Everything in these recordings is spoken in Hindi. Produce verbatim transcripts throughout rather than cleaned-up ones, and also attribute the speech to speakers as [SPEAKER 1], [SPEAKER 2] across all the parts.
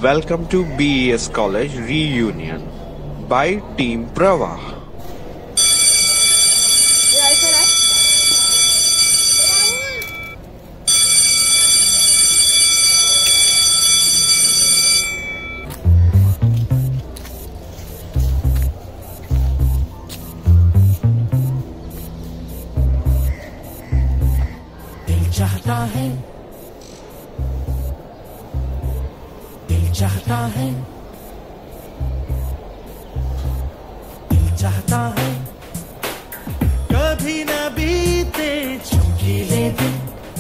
[SPEAKER 1] Welcome to B E S College Reunion by Team Pravah.
[SPEAKER 2] दिल चाहता है, दिल चाहता है, दिल चाहता है, कभी न बीते चमकीले दिन।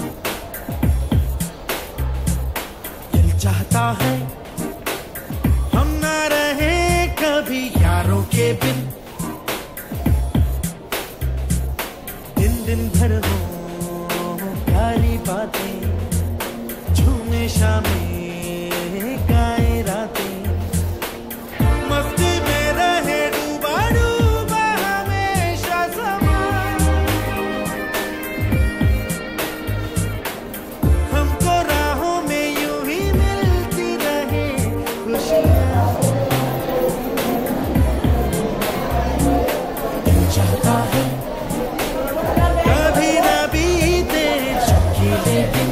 [SPEAKER 2] दिल चाहता है, हम न रहे कभी यारों के बिन। दिन दिन भर हो प्यारी बातें, झूमे शामें गाए रातें, मस्ती में रहे डूबा डूबा हमेशा समा। हमको राहों में यूं ही मिलती रहे खुशियाँ। दिल चाहता है, कभी न बीते चमकीले दिन।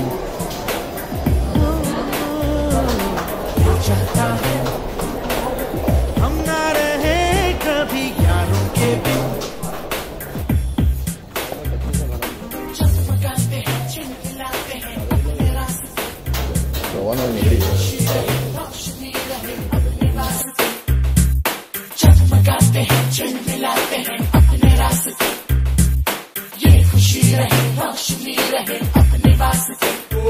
[SPEAKER 2] दिल चाहता है, हम ना रहे कभी यारों के बिन। चमकाते हैं, चिलचिलाते हैं अपने रास्ते, रोशनी रहे अपने रास्ते। चमकाते हैं, चिलचिलाते हैं अपने रास्ते, ये खुशी रहे रोशनी रहे अपने वास्ते।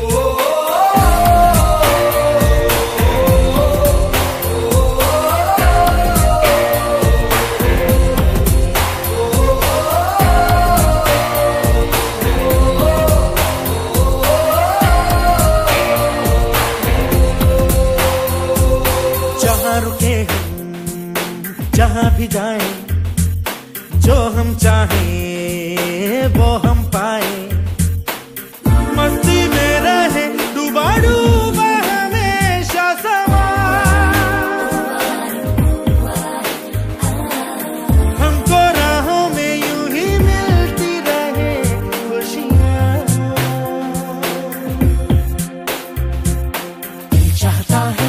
[SPEAKER 2] जहाँ रुके हम, जहाँ भी जाएं, जो हम चाहें वो हम पाए। मस्ती में रहे डूबा डूबा हमेशा समा। हमको राहों में यूं ही मिलती रहे खुशियाँ। दिल चाहता है,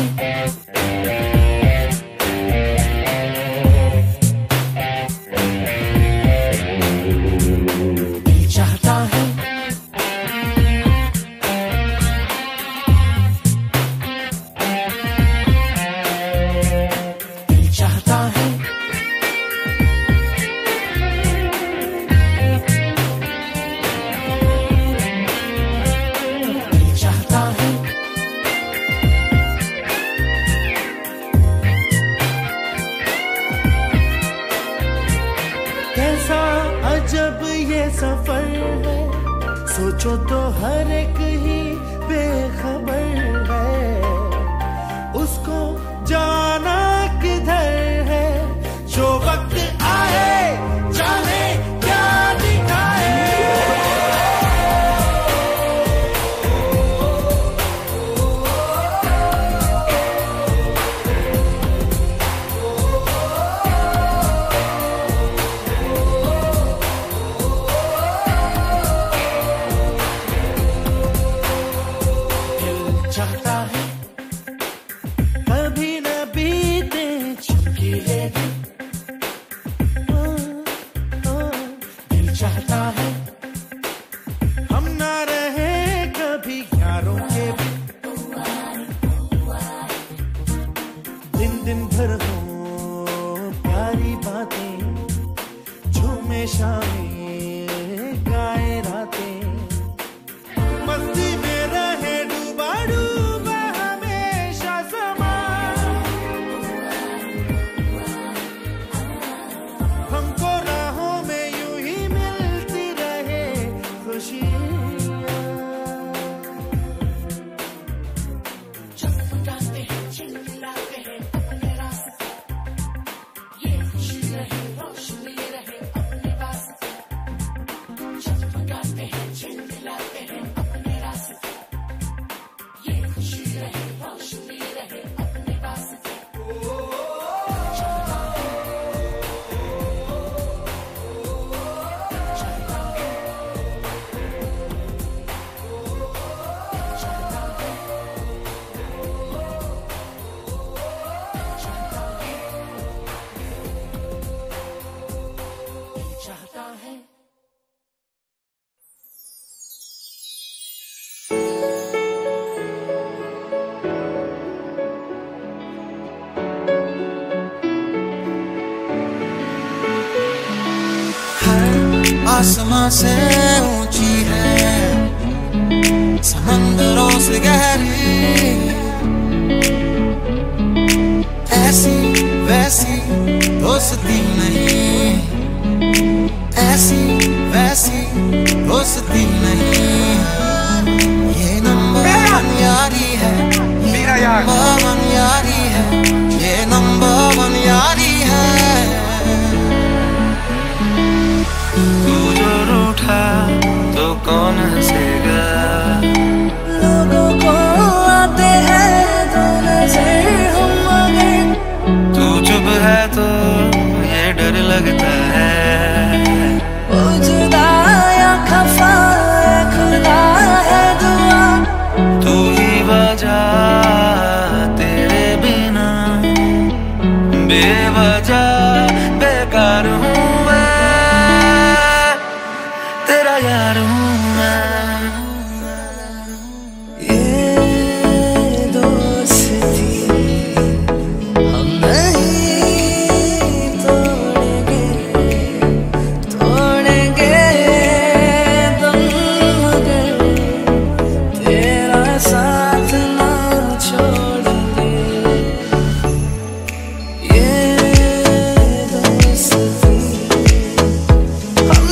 [SPEAKER 2] दिल चाहता है, दिल चाहता है, दिल चाहता है। कैसा अजब ये सफर है, सोचो तो हर एक ही बेखबर है। उसको जाना किधर है, जो वक्त आए जाने क्या दिखाए। दिल चाहता है, कभी न बीते चमकीले दिन। दिल चाहता है, हम ना रहे कभी यारों के बिन। दिन दिन भर हो प्यारी बातें, झूमे शामें गाए रातें, मस्ती में रहे डूबा डूबा हमेशा समा। हमको राहों में यूं ही मिलती रहे खुशियाँ। चमकाते हैं, चिलचिलाते हैं अपने रास्ते, ये खुशी रहे रोशनी रहे अपने वास्ते।
[SPEAKER 3] आसमां से ऊंची है, समंदरों से गहरी, ऐसी वैसी दोस्ती नहीं, ऐसी वैसी दोस्ती नहीं। ये नंबर वन यारी है, ये नंबर वन यारी है, ये नंबर वन यारी है। तू जो रूठा तो कौन हंसेगा, लोगों को आते हैं तो नजर हम मगे। तू चुप है तो ये डर लगता है, ओ जुदा या खफा खुदा है दुआ। तू ही वजह तेरे बिना बेवजह बेकार हूँ यार हूँ मैं। ये दोस्ती हम नहीं तोड़ेंगे, तोड़ेंगे तुम मगर तेरा साथ ना छोड़ेंगे। ये दोस्ती हम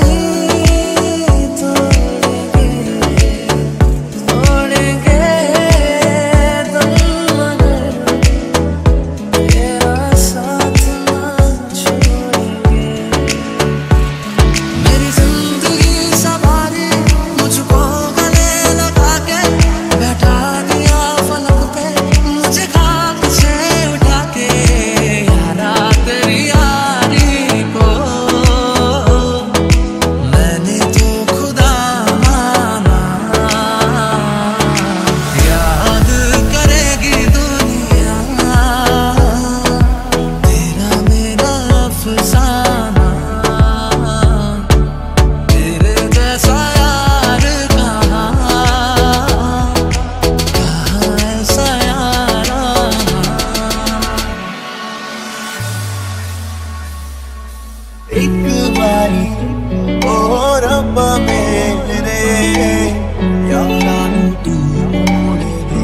[SPEAKER 3] एक बारी और रब्बा मेरे यारा नू तू मोड़ दे,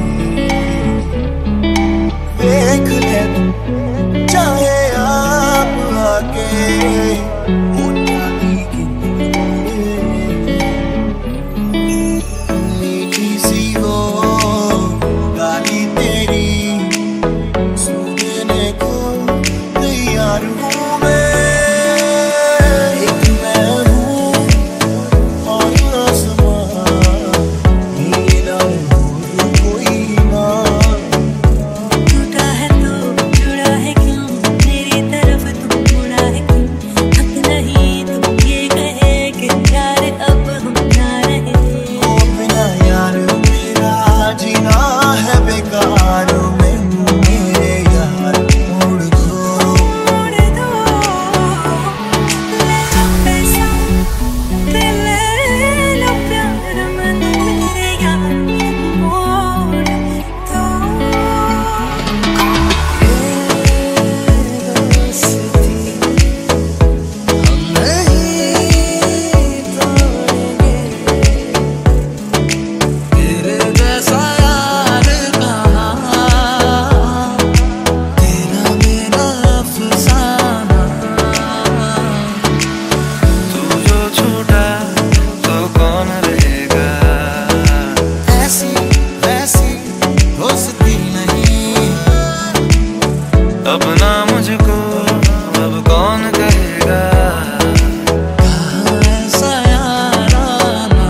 [SPEAKER 3] देख ले चाहे आप आके उठा दी मीठी सी हो गाली तेरी सुनने को तैयार हूँ मैं। अपना मुझको अब कौन कहेगा, कहाँ ऐसा याराना।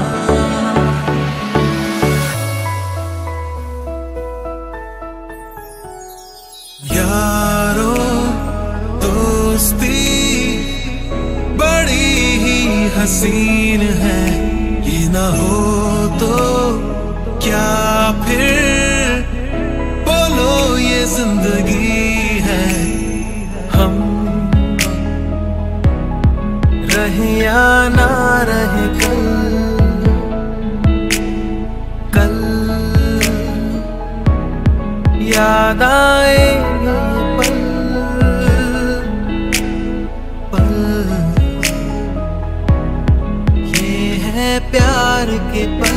[SPEAKER 3] यारो दोस्ती बड़ी ही हसीन है, ये ना हो तो क्या फिर बोलो ये जिंदगी है। हम रहे या ना रहे कल, कल याद आएंगे पल पल प्यार के पल